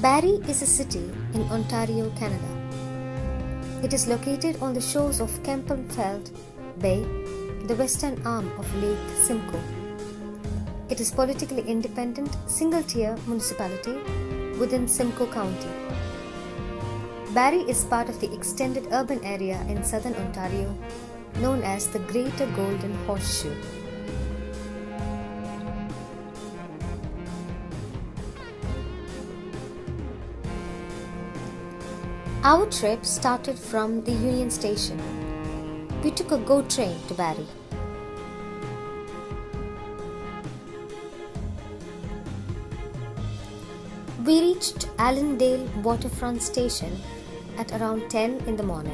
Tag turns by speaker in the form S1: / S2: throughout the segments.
S1: Barrie is a city in Ontario, Canada. It is located on the shores of Kempenfelt Bay, the western arm of Lake Simcoe. It is politically independent, single-tier municipality within Simcoe County. Barrie is part of the extended urban area in southern Ontario known as the Greater Golden Horseshoe. Our trip started from the Union Station. We took a GO train to Barrie. We reached Allendale Waterfront Station at around 10 in the morning.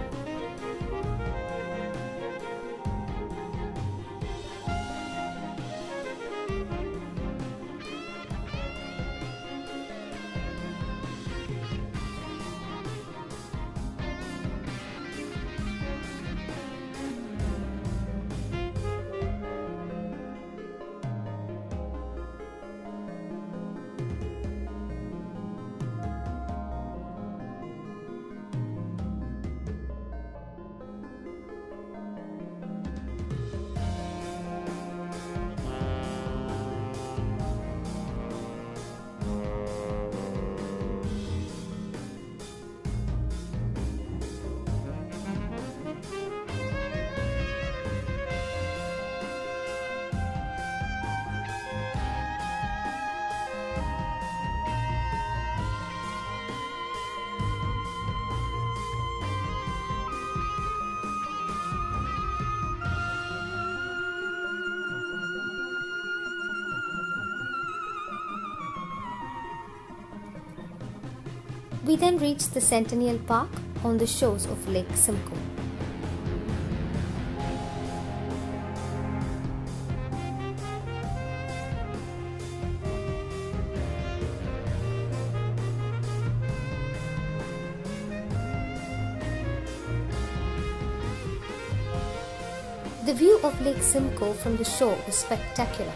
S1: We then reached the Centennial Park on the shores of Lake Simcoe. The view of Lake Simcoe from the shore is spectacular.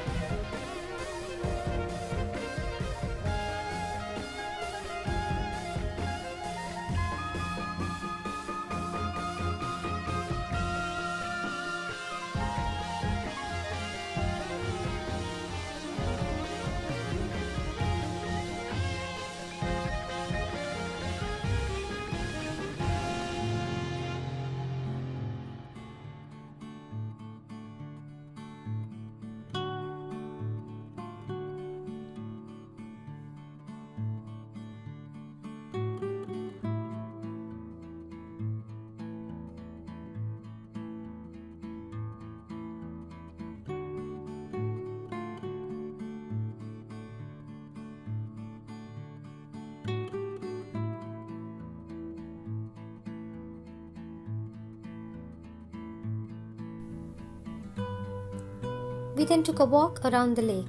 S1: We then took a walk around the lake.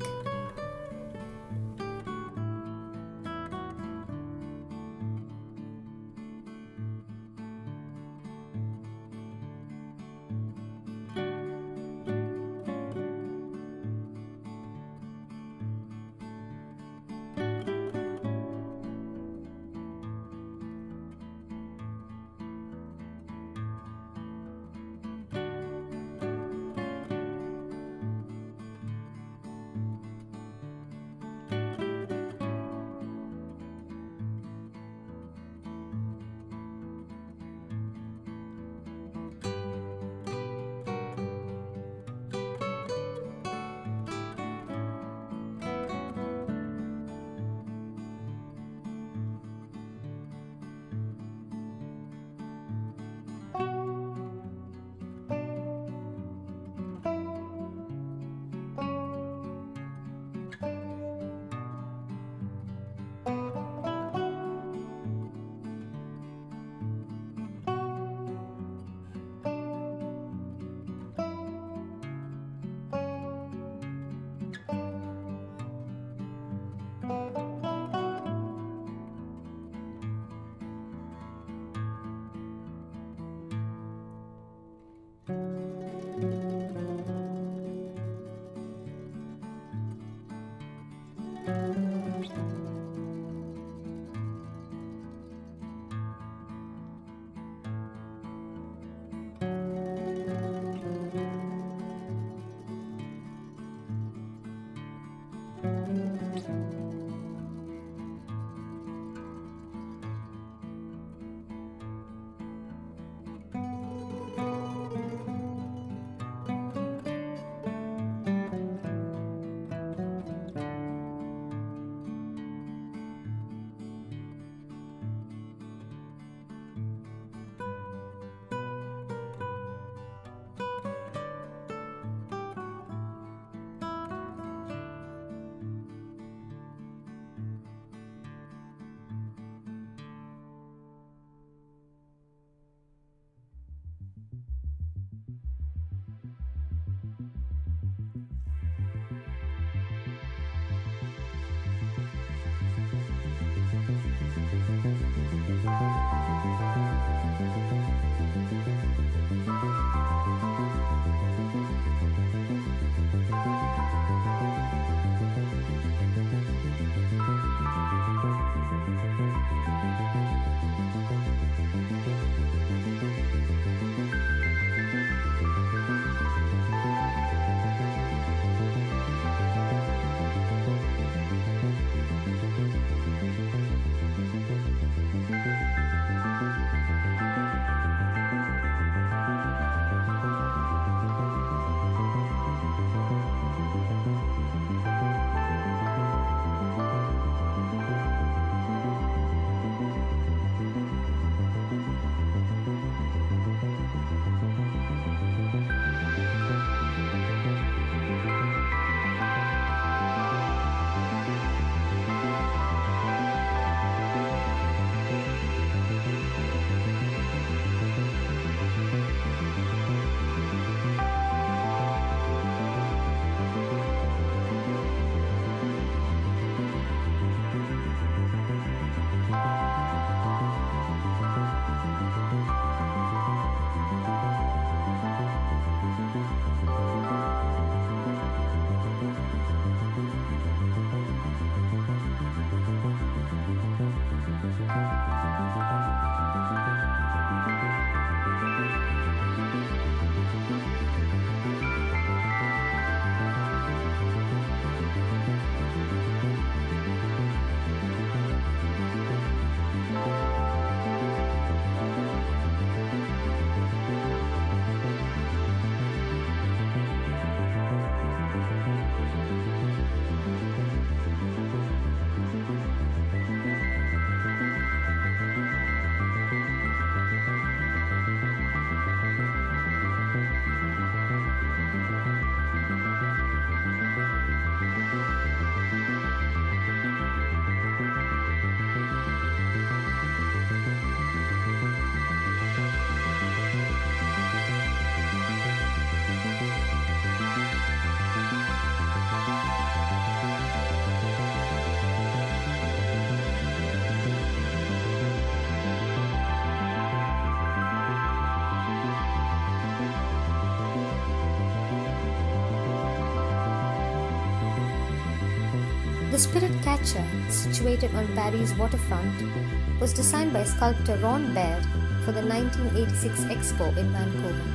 S1: The Spirit Catcher, situated on Barrie's waterfront, was designed by sculptor Ron Baird for the 1986 Expo in Vancouver.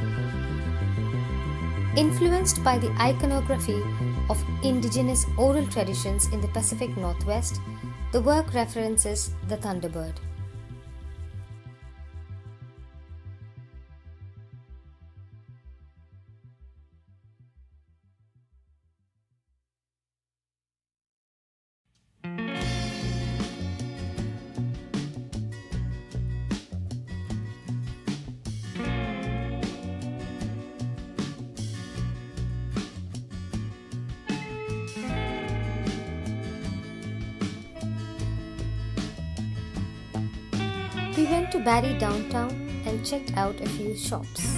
S1: Influenced by the iconography of indigenous oral traditions in the Pacific Northwest, the work references the Thunderbird. We went to Barrie downtown and checked out a few shops.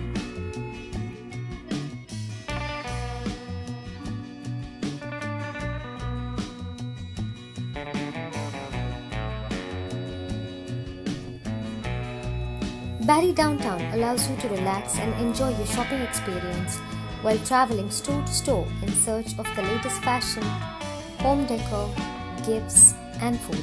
S1: Barrie downtown allows you to relax and enjoy your shopping experience while traveling store to store in search of the latest fashion, home decor, gifts, and food.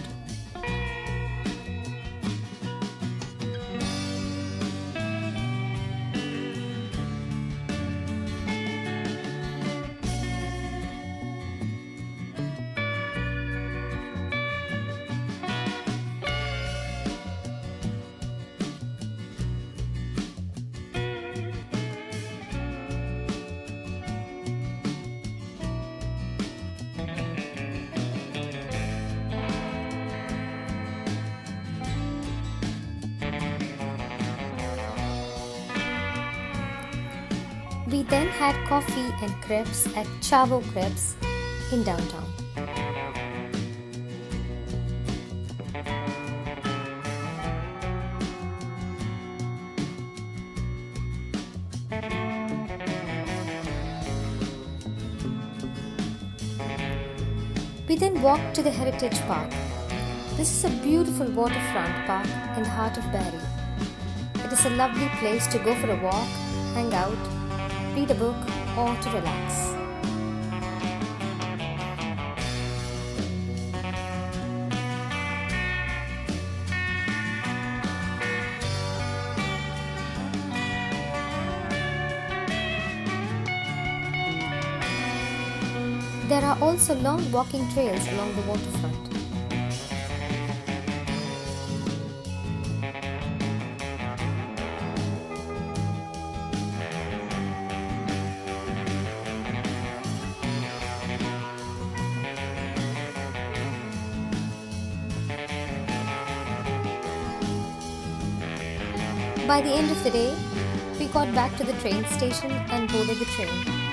S1: We then had coffee and crepes at Chavo Crepes in downtown. We then walked to the Heritage Park. This is a beautiful waterfront park in the heart of Barrie. It is a lovely place to go for a walk, hang out, read a book, or to relax. There are also long walking trails along the waterfront. By the end of the day, we got back to the train station and boarded the train.